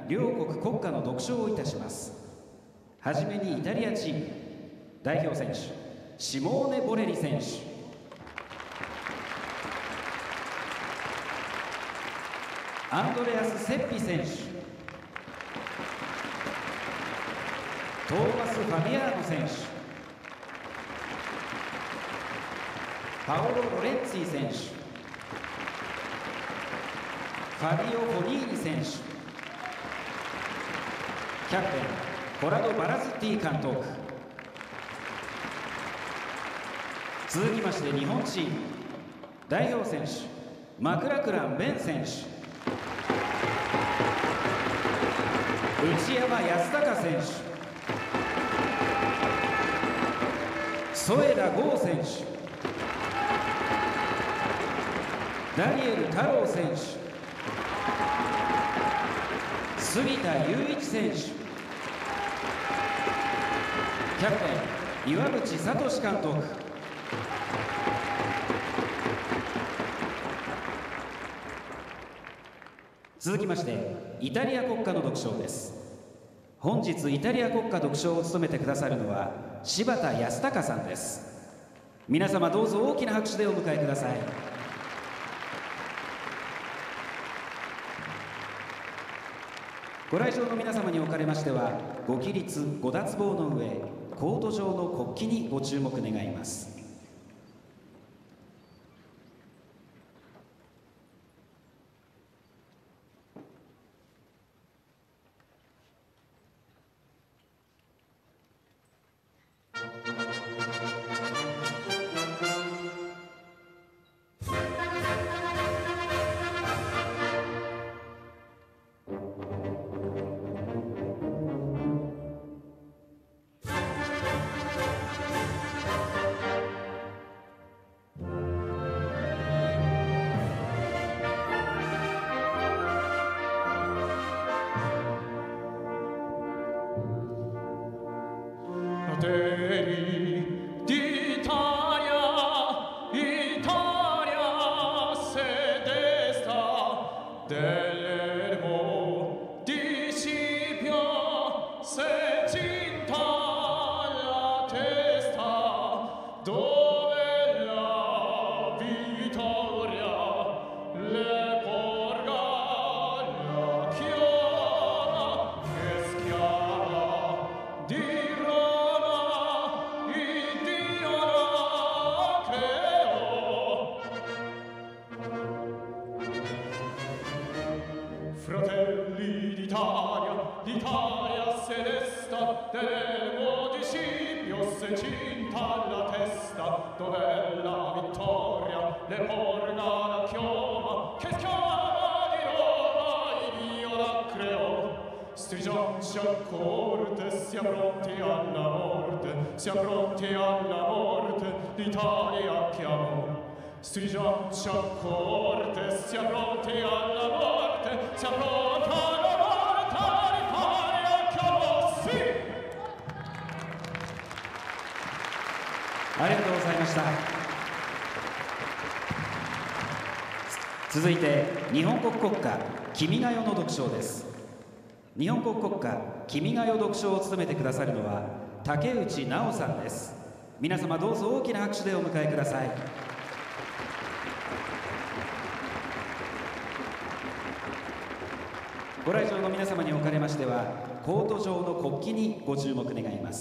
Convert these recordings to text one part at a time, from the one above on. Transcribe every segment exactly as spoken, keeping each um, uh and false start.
両国国歌の独唱をいたします。はじめにイタリアチーム代表選手シモーネ・ボレリ選手、アンドレアス・セッピ選手、トーマス・ファビアーノ選手、パオロ・ロレッツィ選手、ファビオ・フォニーニ選手、キャプテンコラド・バラズッティ監督。続きまして日本チーム代表選手マクラクラン・ベン選手、内山康隆選手、添田剛選手、ダニエル太郎選手、杉田雄一選手、キャプテン岩渕聡監督。続きましてイタリア国歌の独唱です。本日イタリア国歌独唱を務めてくださるのは柴田康隆さんです。皆様どうぞ大きな拍手でお迎えください。ご来場の皆様におかれましては、ご起立ご脱帽の上、コート上の国旗にご注目願います。ありがとうございました。続いて日本国国歌「君が代」の独唱です。日本国国歌「君が代」独唱を務めてくださるのは竹内直さんです。皆様どうぞ大きな拍手でお迎えください。ご来場の皆様におかれましては、コート上の国旗にご注目願います。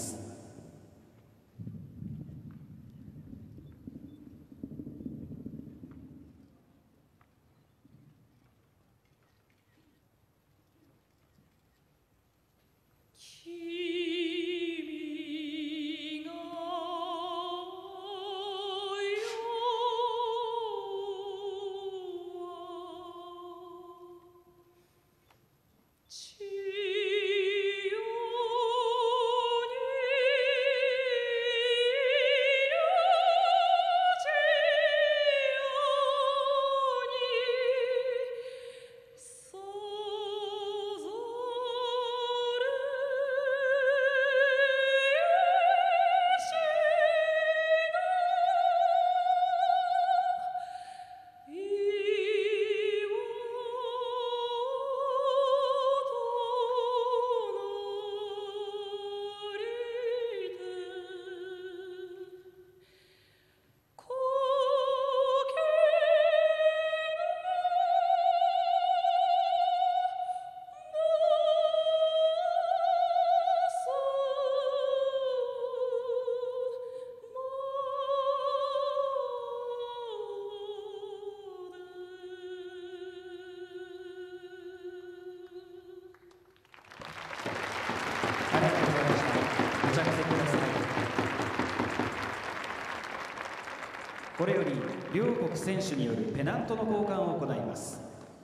千代に着席ください。これより両国選手によるペナントの交換を行います。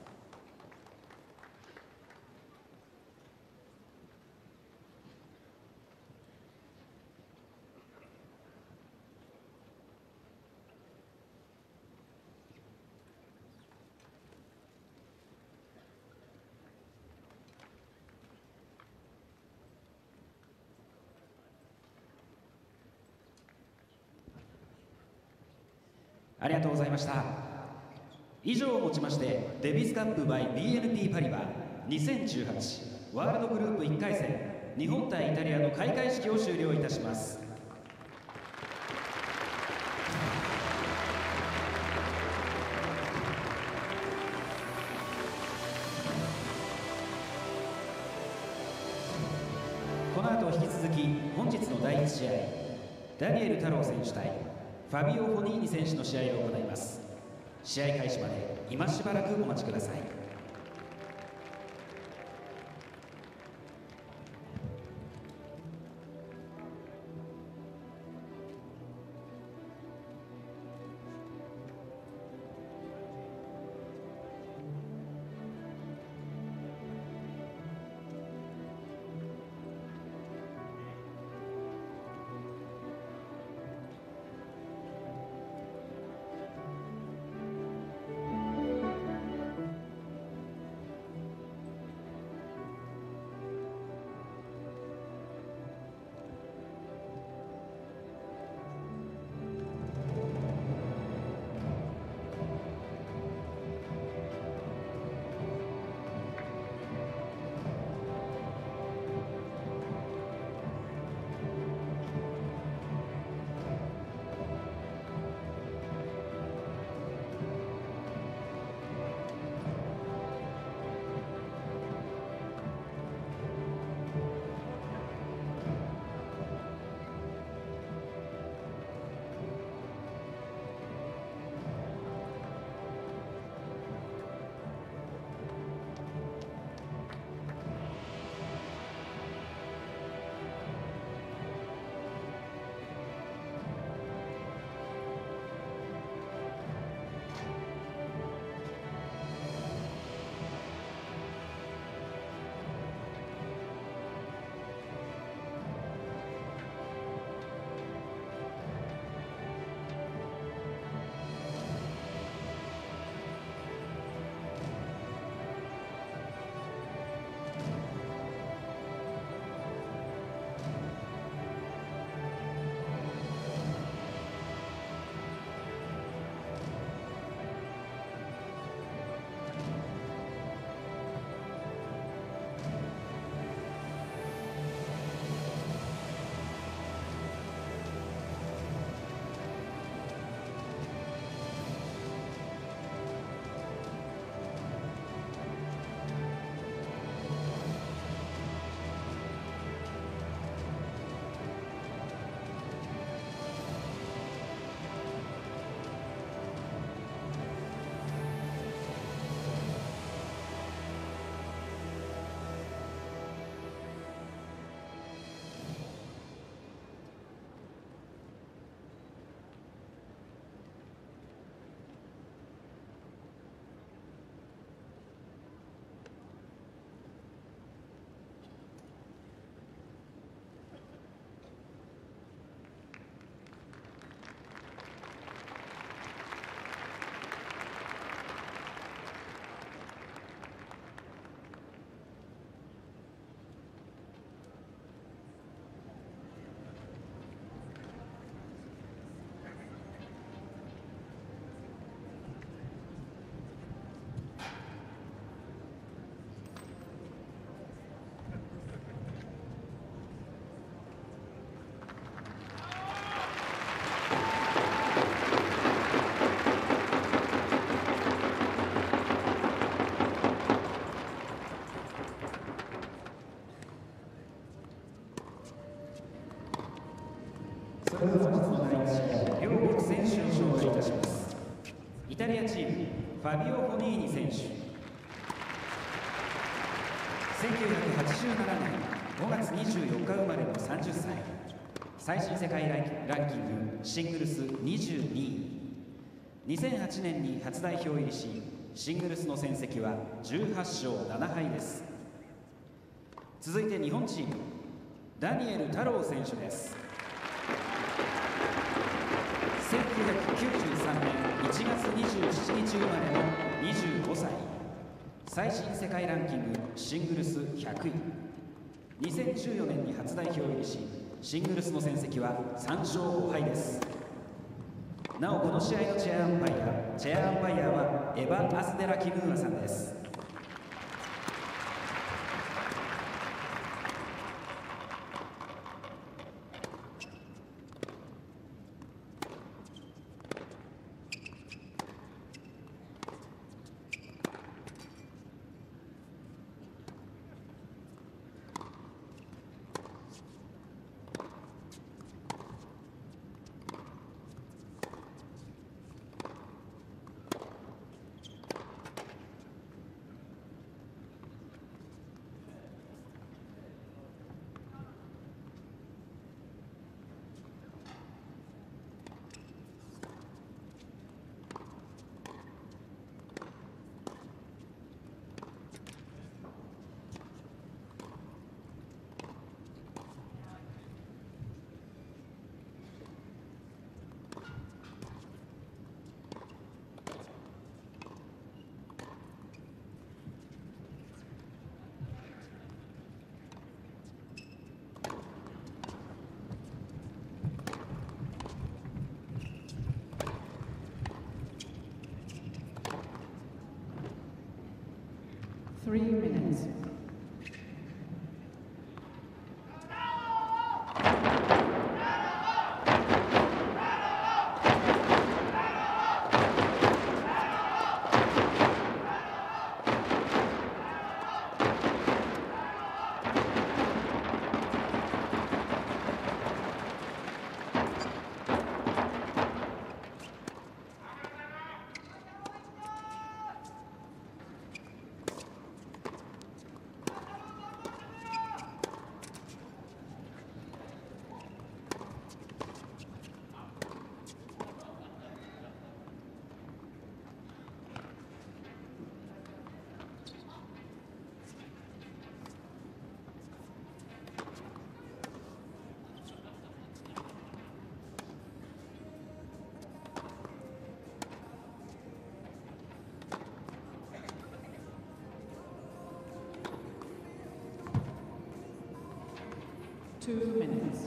ありがとうございました。以上をもちましてデビスカップ by ビーエヌピー パリバにせんじゅうはちワールドグループいっかい戦日本対イタリアの開会式を終了いたします。この後引き続き本日のだいいち試合ダニエル太郎選手対ファビオ・フォニーニ選手の試合を行います。試合開始まで今しばらくお待ちください。それでは本日のだいいち試合両国選手を紹介いたします。イタリアチームファビオ・フォニーニ選手、せんきゅうひゃくはちじゅうななねんごがつにじゅうよっか生まれのさんじゅっさい、最新世界ランキングシングルスにじゅうにい、にせんはちねんに初代表入りし、シングルスの戦績はじゅうはっしょうななはいです。続いて日本チーム、ダニエル太郎選手です。せんきゅうひゃくきゅうじゅうさんねんいちがつにじゅうしちにち生まれのにじゅうごさい、最新世界ランキングシングルスひゃくい、にせんじゅうよねんに初代表入りし、シングルスの戦績はさんしょうごはいです。なおこの試合のチェアアンパイアチェアアンパイアはエバ・アスデラ・キムーアさんです。 Three minutes. Two minutes.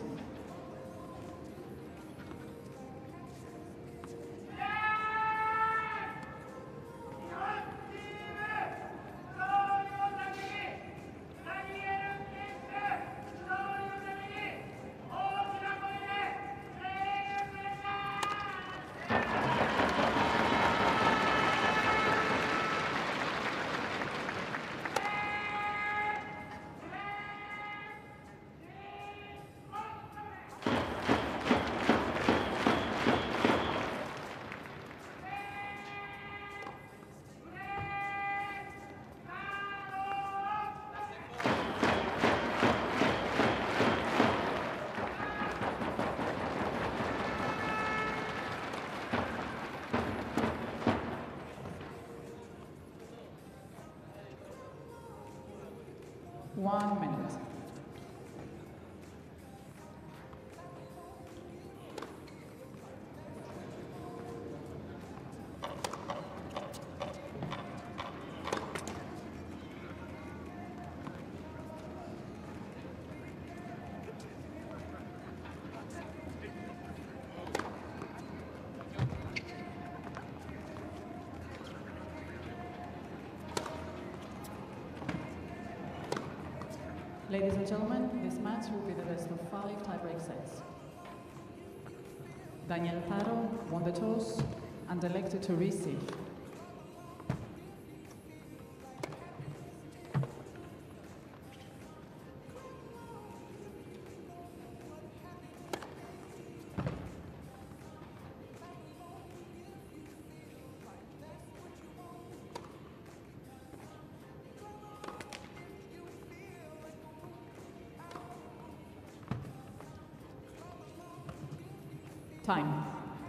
One minute. Ladies and gentlemen, this match will be the best of five tiebreak sets. Daniel Taro won the toss and elected to receive. Time.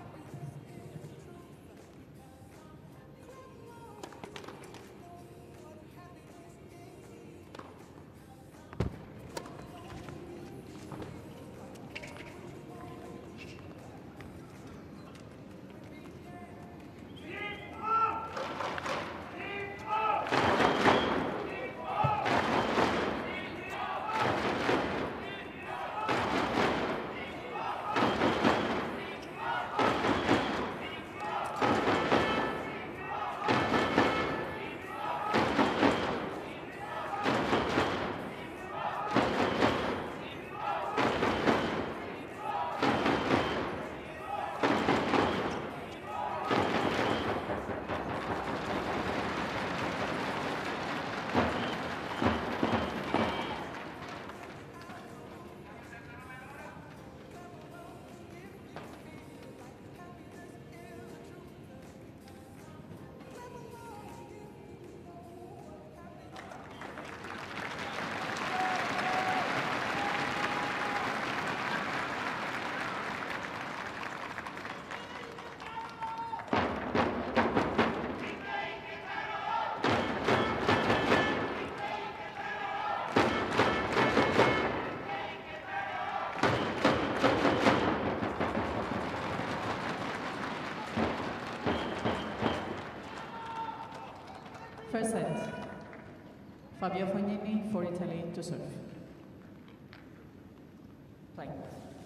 First set. Fabio Fognini for Italy to serve. Play.